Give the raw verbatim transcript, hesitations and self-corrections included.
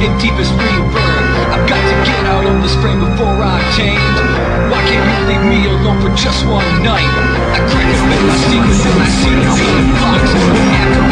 in deepest rebirth. I've got to get out of this frame before I change. Why can't you leave me alone for just one night? I crack open my secrets and I see the box. After